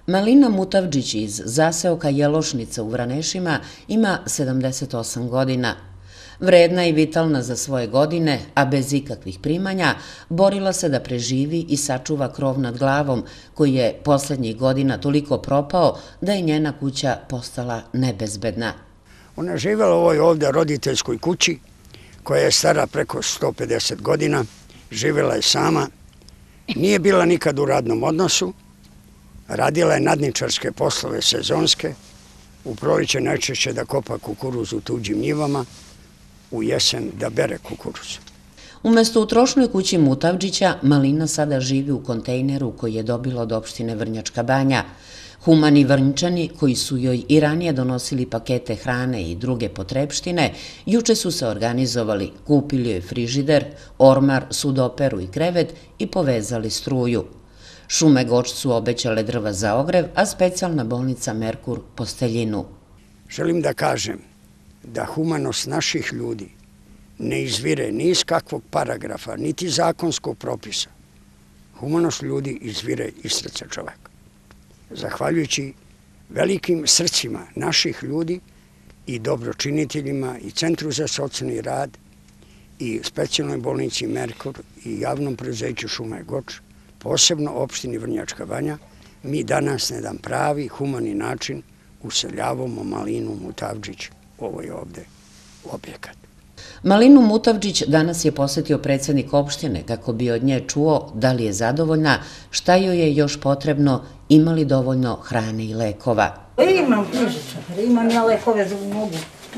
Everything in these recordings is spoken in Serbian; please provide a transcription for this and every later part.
Malina Mutavdžić iz zaseoka Jelošnica u Vranešima ima 78 godina. Vredna i vitalna za svoje godine, a bez ikakvih primanja, borila se da preživi i sačuva krov nad glavom, koji je poslednjih godina toliko propao da je njena kuća postala nebezbedna. Ona je živjela u ovoj ovdje roditeljskoj kući, koja je stara preko 150 godina, živjela je sama, nije bila nikad u radnom odnosu, radila je nadničarske poslove sezonske, u proliče najčešće da kopa kukuruz u tuđim njivama, u jesen da bere kukuruz. Umesto u trošnoj kući Mutavdžića, Malina sada živi u kontejneru koji je dobila od opštine Vrnjačka Banja. Humani Vrnčani, koji su joj i ranije donosili pakete hrane i druge potrepštine, juče su se organizovali, kupili joj frižider, ormar, sudoperu i krevet i povezali struju. Šume Goč su obećale drva za ogrev, a specijalna bolnica Merkur posteljinu. Želim da kažem da humanost naših ljudi ne izvire ni iz kakvog paragrafa, niti zakonskog propisa. Humanost ljudi izvire iz srca čoveka. Zahvaljujući velikim srcima naših ljudi i dobročiniteljima i Centru za socijalni rad i specijalnoj bolnici Merkur i javnom preduzeću Šume Goč, posebno opštini Vrnjačka Banja, mi danas na jedan pravi, humani način useljavamo Malinu Mutavdžić u ovoj ovde objekat. Malinu Mutavdžić danas je posetio predsjednik opštine kako bi od nje čuo da li je zadovoljna, šta joj je još potrebno, ima li dovoljno hrane i lekova. Imam knjižičar, imam ja lekove za mogu.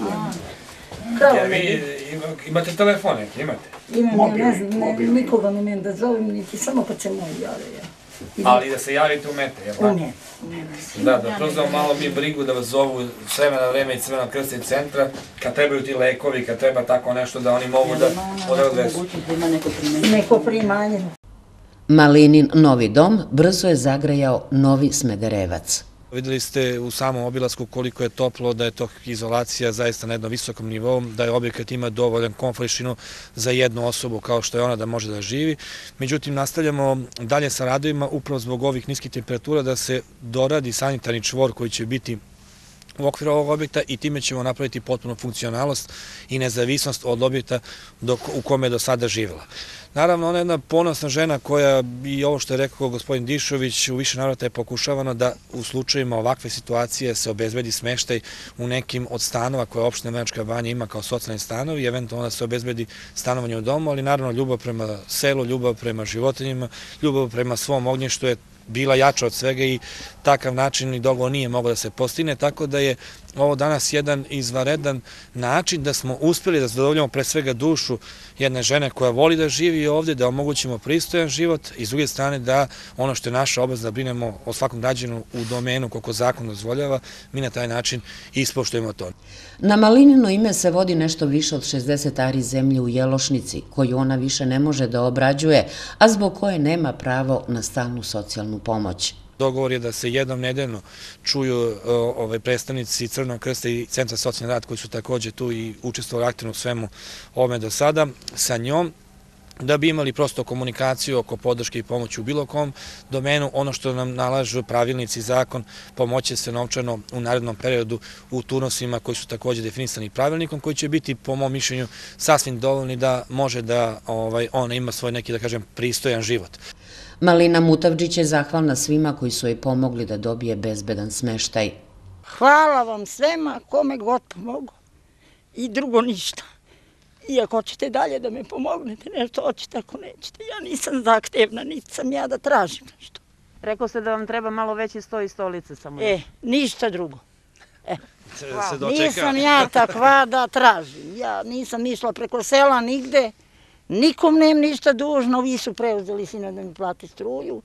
Vi imate telefon neki, imate? Imam, ja ne znam, nikoga ne umem da zovem, niti samo kad se moj jave. Ali da se javite umete, jel' tako? Da prozvamo malo mi brigu da vas zovu s vremena na vreme iz Crvenog krsta i centra, kad trebaju ti lekovi, kad treba tako nešto da oni mogu da odvezu. Neko primanje. Malinin novi dom brzo je zagrejao novi Smederevac. Videli ste u samom obilasku koliko je toplo, da je to izolacija zaista na jednom visokom nivou, da je objekat ima dovoljan komfortšinu za jednu osobu kao što je ona da može da živi. Međutim, nastavljamo dalje sa radovima upravo zbog ovih niskih temperatura da se doradi sanitarni čvor koji će biti u okviru ovog objekta i time ćemo napraviti potpunu funkcionalnost i nezavisnost od objekta u kome je do sada živjela. Naravno, ona je jedna ponosna žena koja, i ovo što je rekao gospodin Dišović, u više navrata je pokušavano da u slučajima ovakve situacije se obezbedi smeštaj u nekim od stanova koje opština Vrnjačka Banja ima kao socijalni stanovi i eventualno da se obezbedi stanovanje u domu, ali naravno ljubav prema selu, ljubav prema životinjima, ljubav prema svom ognjištu je bila jača od svega i takav način i dogovor nije mogao da se postigne, tako da je ovo danas jedan izvanredan način da smo uspjeli da zadovoljimo pre svega dušu jedne žene koja voli da živi ovdje, da omogućimo pristojan život i s druge strane da ono što je naša obaveza da brinemo o svakom građanu u domenu koliko zakon dozvoljava, mi na taj način ispoštujemo to. Na Malinino ime se vodi nešto više od 60 ari zemlje u Jelošnici, koju ona više ne može da obrađuje, a zbog koje nema pravo na stalnu socijalnu pomoć. Dogovor je da se jednom nedeljno čuju predstavnici Crvenog krsta i Centra za socijalni rad koji su također tu i učestvovali aktivno u svemu ovome do sada sa njom, da bi imali prosto komunikaciju oko podrške i pomoći u bilo kom domenu. Ono što nam nalažu pravilnici i zakon, pomoće se novčano u narednom periodu u turnosima koji su također definisani pravilnikom, koji će biti, po mom mišljenju, sasvim dovoljni da može da ona ima svoj neki, da kažem, pristojan život. Malina Mutavdžić je zahvalna svima koji su joj pomogli da dobije bezbedan smeštaj. Hvala vam svema, kome god pomogu. I drugo ništa. I ako hoćete dalje da me pomognete, nešto hoćete, ako nećete. Ja nisam zahtevna, niti sam ja da tražim nešto. Rekao ste da vam treba malo veći sto i stolice samo. Ništa drugo. Nisam ja takva da tražim. Ja nisam išla preko sela nigde. Nikom nem ništa dužno, vi su preuzeli sino da mi plati struju.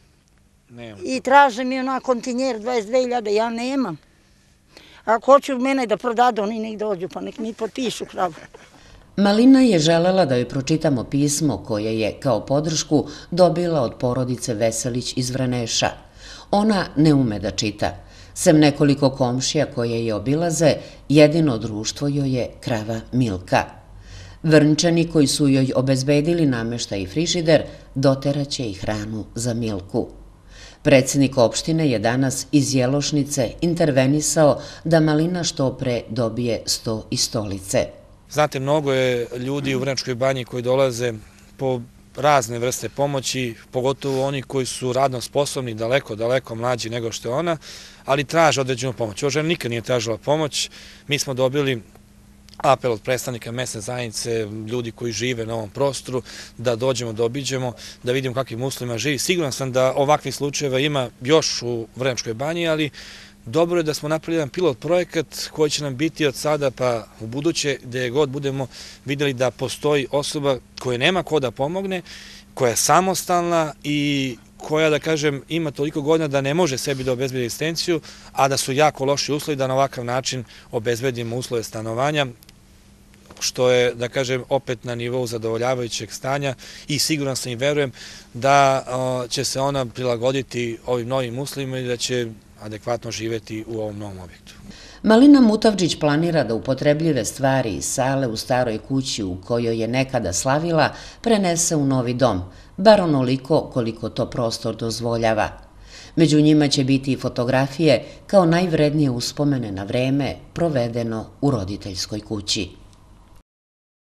I traže mi ona kontinjer 22.000, ja nemam. Ako hoću mene da prodadu, oni nek dođu, pa nek mi potpišu kravu. Malina je želela da joj pročitamo pismo koje je, kao podršku, dobila od porodice Veselić iz Vraneša. Ona ne ume da čita. Sem nekoliko komšija koje je obilaze, jedino društvo joj je krava Milka. Vrnčani koji su joj obezbedili nameštaj i frižider, doteraće i hranu za Milku. Predsjednik opštine je danas iz Jelošnice intervenisao da Malina što pre dobije sto i stolice. Znate, mnogo je ljudi u Vrnjačkoj banji koji dolaze po razne vrste pomoći, pogotovo oni koji su radno sposobni, daleko mlađi nego što je ona, ali traže određenu pomoć. Ova žena nikad nije tražila pomoć. Mi smo dobili apel od predstavnika mesne zajednice, ljudi koji žive na ovom prostoru, da dođemo, da obiđemo, da vidimo kakvim uslovima živi. Siguran sam da ovakvih slučajeva ima još u Vrnjačkoj banji, ali dobro je da smo napravili jedan pilot projekat koji će nam biti od sada pa u buduće, gde god budemo videli da postoji osoba koja nema ko da pomogne, koja je samostalna i koja, da kažem, ima toliko godina da ne može sebi da obezbedi egzistenciju, a da su jako loši uslovi, da na ovakav način obezbedimo uslove stanovanja, što je, da kažem, opet na nivou zadovoljavajućeg stanja i siguran sam i verujem da će se ona prilagoditi ovim novim uslovima i da će adekvatno živeti u ovom novom objektu. Malina Mutavdžić planira da upotrebljive stvari iz sale u staroj kući u kojoj je nekada slavila prenese u novi dom, bar onoliko koliko to prostor dozvoljava. Među njima će biti i fotografije kao najvrednije uspomene na vreme provedeno u roditeljskoj kući.